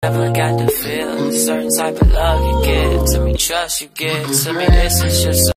Never got to feel certain type of love you give to me, trust you give to me. This is just